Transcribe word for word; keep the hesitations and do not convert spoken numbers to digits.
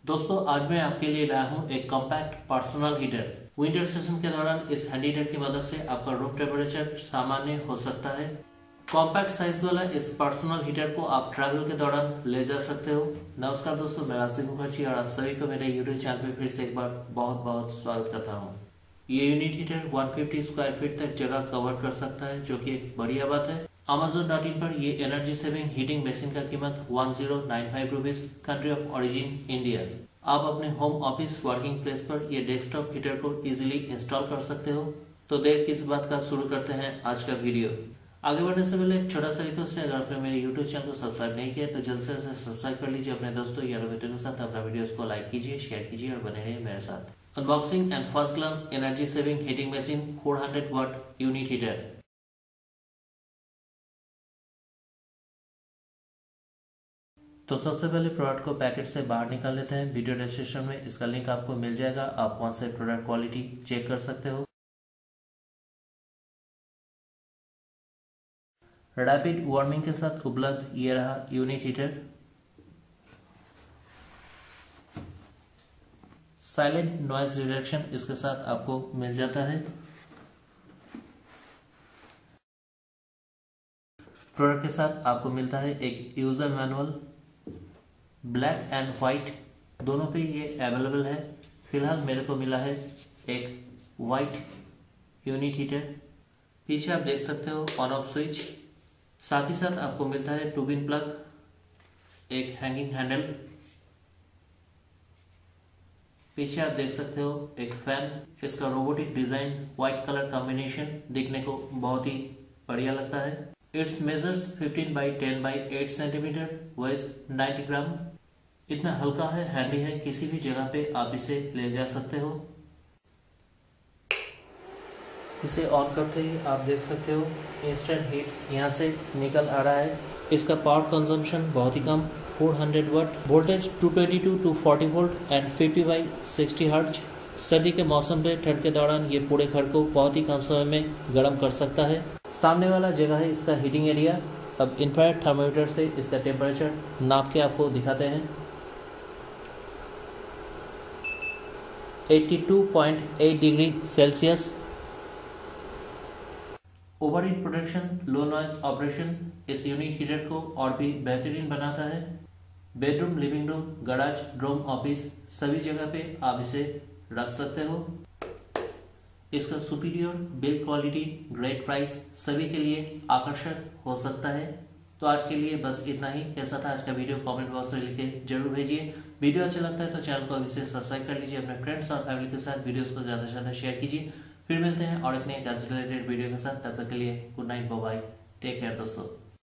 दोस्तों आज मैं आपके लिए लाया हूँ एक compact personal heater. Winter season के दौरान इस हैंडी हीटर की मदद से आपका रूम टेम्परेचर सामान्य हो सकता है। कॉम्पैक्ट साइज वाला इस पर्सनल हीटर को आप ट्रैवल के दौरान ले जा सकते हो। नमस्कार दोस्तों, मैं राजदीप मुखर्जी और आप सभी को मेरे यूट्यूब चैनल पर फिर से एक बार बहुत बहुत स्वागत करता हूँ। ये यूनिट हीटर एक सौ पचास स्क्वायर फीट तक जगह कवर कर सकता है, जो कि एक बढ़िया बात है। अमेज़न डॉट इन पर ये एनर्जी सेविंग हीटिंग मशीन का कीमत one zero nine five rupees, country of origin India. आप अपने होम ऑफिस वर्किंग प्लेस पर ये डेस्कटॉप हीटर को इजीली इंस्टॉल कर सकते हो। तो देर किस बात का, शुरू करते हैं आज का वीडियो। आगे बढ़ने से पहले एक छोटा सा रिक्वेस्ट है, अगर आपने मेरे यूट्यूब चैनल को सब्सक्राइब नहीं किया तो जल्द से जल्द सब्सक्राइब कर लीजिए अपने दोस्तों या रिलेटिव के साथ। अपना वीडियोस को लाइक कीजिए, शेयर कीजिए और बने रहिए मेरे साथ। Unboxing and first glance energy saving heating machine four hundred watt unit heater. तो सबसे पहले प्रोडक्ट को पैकेट से बाहर निकाल लेते हैं। वीडियो डिस्क्रिप्शन में इसका लिंक आपको मिल जाएगा, आप वहां से प्रोडक्ट क्वालिटी चेक कर सकते हो। रैपिड वार्मिंग के साथ उपलब्ध ये रहा unit heater. Silent noise reduction इसके साथ आपको मिल जाता है। प्रोडक्ट के साथ आपको मिलता है एक user manual. Black and white दोनों पे ये अवेलेबल है। फिलहाल मेरे को मिला है एक वाइट यूनिट हीटर। पीछे आप देख सकते हो ऑन ऑफ स्विच, साथ ही साथ आपको मिलता है टू पिन प्लग, एक हैंगिंग हैंडल। पीछे आप देख सकते हो एक फैन। इसका robotic design, white colour combination दिखने को बहुत ही बढ़िया लगता है। It's measures fifteen by ten by eight centimetre, weighs ninety gram. इतना हल्का है, हैंडी है, किसी भी जगह पे आप इसे ले जा सकते हो। इसे ऑन करते ही आप देख सकते हो इंस्टेंट हीट यहाँ से निकल आ रहा है। इसका पावर कंजम्पशन बहुत ही कम, four hundred watt. Voltage two twenty to two forty volt and fifty by sixty hertz. सर्दी के मौसम में ठंड के दौरान ये पूरे घर को बहुत ही कम समय में गर्म कर सकता है। सामने वाला जगह है इसका हीटिंग एरिया। अब इंफ्रारेड थर्मोमीटर से इसका टेम्परेचर नाप के आपको दिखाते हैं। Eighty two point eight degree Celsius. Over heat protection, low noise operation इस यूनिट हीटर को और भी बेहतरीन बनाता है। Bedroom, living room, garage, room, office सभी जगह पे आप इसे रख सकते हो। इसका superior build quality, great price सभी के लिए आकर्षक हो सकता है। तो आज के लिए बस इतना ही। कैसा था आज का वीडियो कमेंट बॉक्स में लिख के जरूर भेजिए। वीडियो अच्छा लगता है तो चैनल को अभी से सब्सक्राइब कर लीजिए। अपने फ्रेंड्स और फैमिली के साथ वीडियोस को ज्यादा से ज्यादा शेयर कीजिए। फिर मिलते हैं और एक नए गैजेट रिलेटेड वीडियो के साथ। तब तक के लिए good night, bye bye, take care दोस्तों।